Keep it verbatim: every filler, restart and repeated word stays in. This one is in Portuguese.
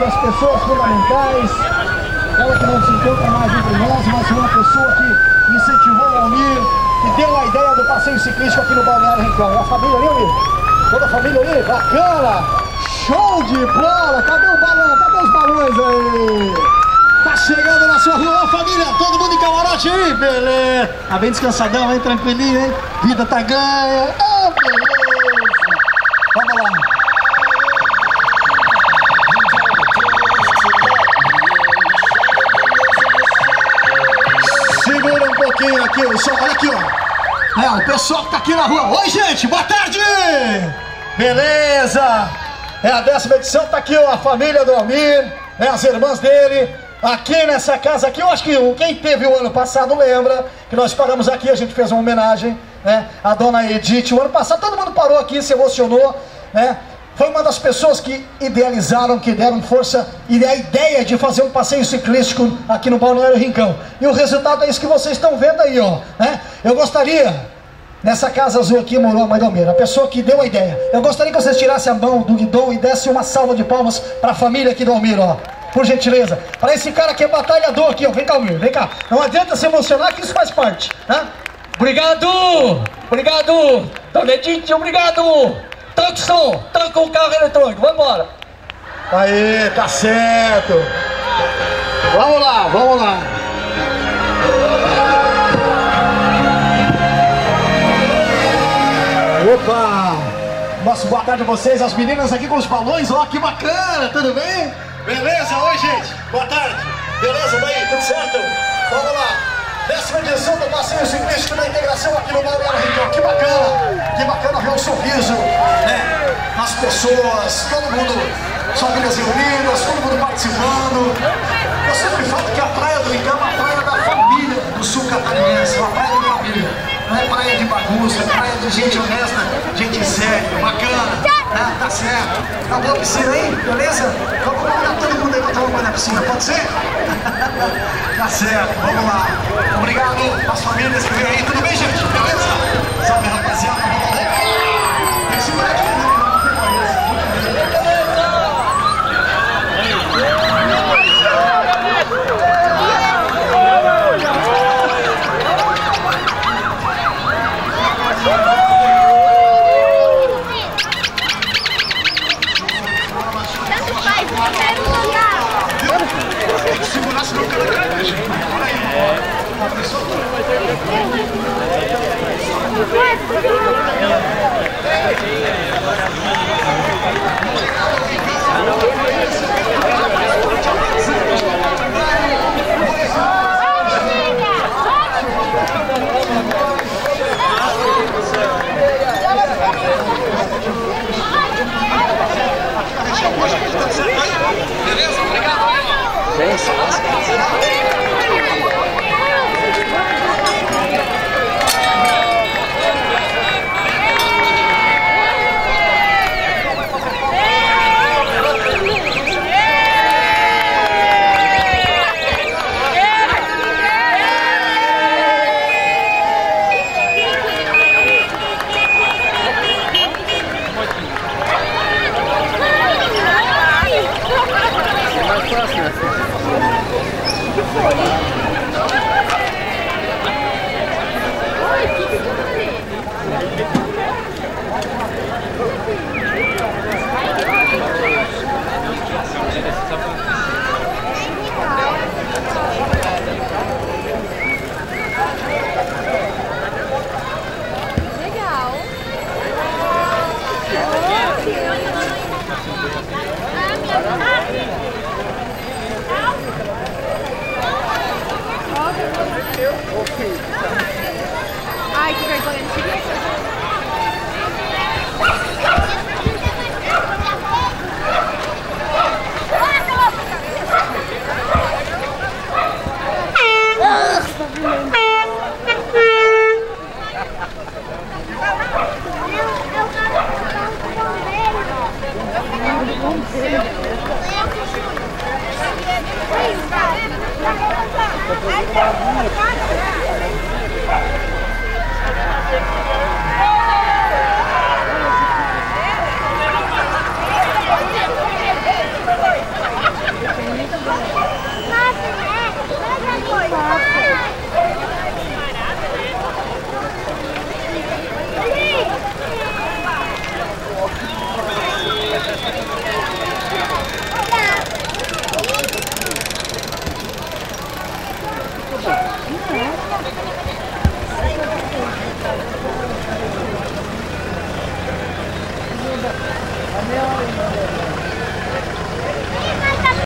das pessoas fundamentais, ela que não se encontra mais entre nós, mas uma pessoa que incentivou o Almir, que deu a ideia do passeio ciclístico aqui no Balneário Rincão. A família ali, Almir? Toda a família ali? Bacana! Show de bola! Cadê o balão? Cadê os balões aí? Tá chegando na sua rua, ó, família! Todo mundo em camarote aí? Beleza! Tá bem descansadão, hein? Tranquilinho, hein? Vida tá ganha! Oh, beleza! Vamos lá! Segura um pouquinho aqui o som, olha aqui, ó. É, o pessoal que tá aqui na rua. Oi, gente, boa tarde! Beleza! É a décima edição, tá aqui, ó, a família do Almir, né, as irmãs dele, aqui nessa casa aqui. Eu acho que quem teve o ano passado lembra que nós paramos aqui, a gente fez uma homenagem, né, à dona Edith. O ano passado todo mundo parou aqui, se emocionou, né? Foi uma das pessoas que idealizaram, que deram força e a ideia de fazer um passeio ciclístico aqui no Balneário Rincão. E o resultado é isso que vocês estão vendo aí, ó, né? Eu gostaria, nessa casa azul aqui morou a mãe do Almir, a pessoa que deu a ideia. Eu gostaria que vocês tirassem a mão do guidão e dessem uma salva de palmas para a família aqui do Almir, ó. Por gentileza. Para esse cara que é batalhador aqui, ó. Vem cá, Almir, vem cá. Não adianta se emocionar que isso faz parte, né? Obrigado! Obrigado! Dona Edith, obrigado! Tranca o som, tranca o carro eletrônico, vamos embora! Aí, tá certo! Vamos lá, vamos lá! Opa! Nossa, boa tarde a vocês, as meninas aqui com os balões, ó, que bacana, tudo bem? Beleza? Oi, gente, boa tarde! Beleza, daí, tudo certo? Vamos lá! Décima edição do passeio ciclístico da integração aqui no Balneário Rincão. Que bacana, que bacana ver um sorriso, né, nas pessoas, todo mundo, famílias reunidas, todo mundo participando. Eu sempre falo que a Praia do Rincão é uma praia da família do sul catarinense, uma praia de família. Não é praia de bagunça, é praia de gente honesta, gente séria, bacana, né? Tá certo. Tá boa a piscina aí, beleza? Vamos convidar todo mundo aí pra tomar banho na piscina, pode ser? Tá certo, vamos lá. Obrigado às famílias que vêm aí, tudo bem, gente? Beleza? Salve, rapaziada, vamos lá. Tem que segurar aqui, né? Segurar, senão o cara cai, gente. Olha aí. A pessoa beleza? Obrigado. Ai, que vergonha, não queria isso. muito.